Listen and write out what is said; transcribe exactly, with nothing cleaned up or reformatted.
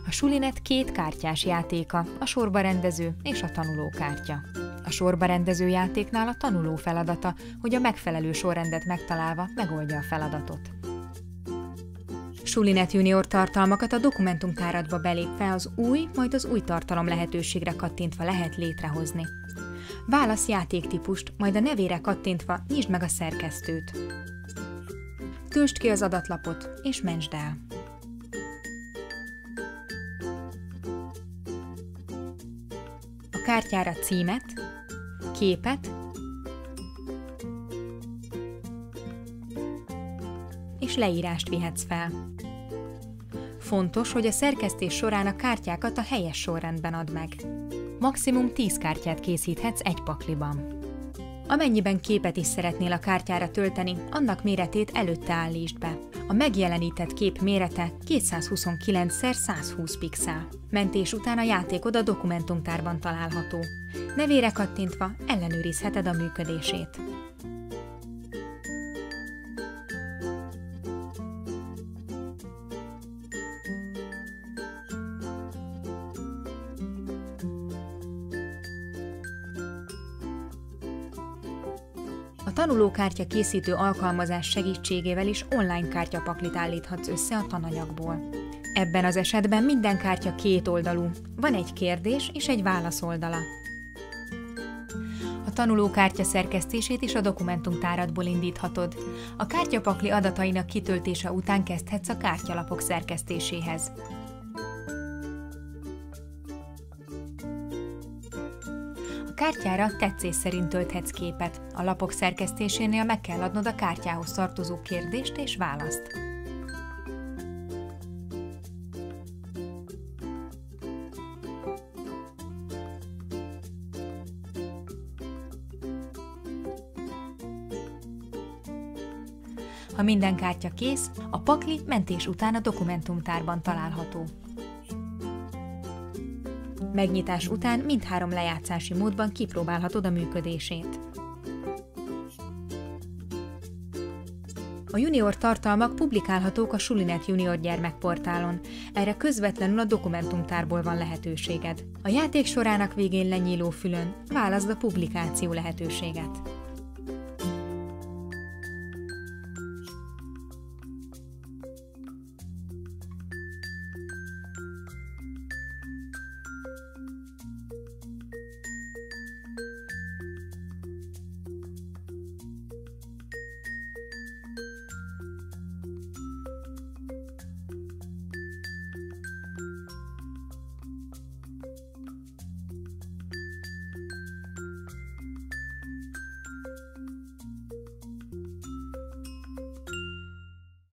A Sulinet két kártyás játéka, a sorbarendező és a tanulókártya. A sorbarendező játéknál a tanuló feladata, hogy a megfelelő sorrendet megtalálva megoldja a feladatot. Sulinet Junior tartalmakat a dokumentumtáradba belépve az új, majd az új tartalom lehetőségre kattintva lehet létrehozni. Válasz játéktípust, majd a nevére kattintva nyisd meg a szerkesztőt. Töltsd ki az adatlapot, és mentsd el. A kártyára címet, képet és leírást vihetsz fel. Fontos, hogy a szerkesztés során a kártyákat a helyes sorrendben add meg. Maximum tíz kártyát készíthetsz egy pakliban. Amennyiben képet is szeretnél a kártyára tölteni, annak méretét előtte állítsd be. A megjelenített kép mérete kétszázhuszonkilenc szer százhúsz pixel. Mentés után a játékod a dokumentumtárban található. Nevére kattintva ellenőrizheted a működését. A tanulókártya készítő alkalmazás segítségével is online kártyapaklit állíthatsz össze a tananyagból. Ebben az esetben minden kártya két oldalú, van egy kérdés és egy válasz oldala. A tanulókártya szerkesztését is a dokumentumtáradból indíthatod. A kártyapakli adatainak kitöltése után kezdhetsz a kártyalapok szerkesztéséhez. A kártyára tetszés szerint tölthetsz képet. A lapok szerkesztésénél meg kell adnod a kártyához tartozó kérdést és választ. Ha minden kártya kész, a pakli mentés után a dokumentumtárban található. Megnyitás után mindhárom lejátszási módban kipróbálhatod a működését. A junior tartalmak publikálhatók a Sulinet Junior gyermekportálon, erre közvetlenül a dokumentumtárból van lehetőséged. A játék sorának végén lenyíló fülön válaszd a publikáció lehetőséget.